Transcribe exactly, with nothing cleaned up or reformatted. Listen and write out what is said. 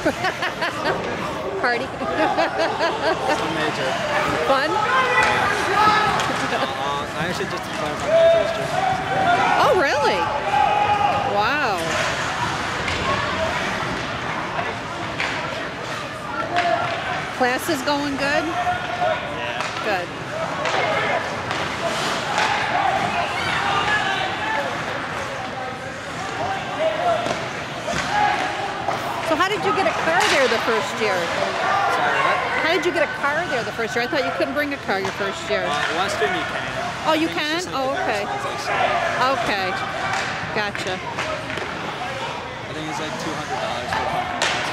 Party? Major. Fun? Uh, I actually just applied for my first job. Oh, really? Wow. Class is going good? Yeah. Good. So how did you get a car there the first year? Sorry, what? How did you get a car there the first year? I thought you couldn't bring a car your first year. Uh, Western you can. Oh, you I think can? it's just like Oh, the okay. first ones I Okay. Gotcha. I think it's like two hundred dollars for a parking pass.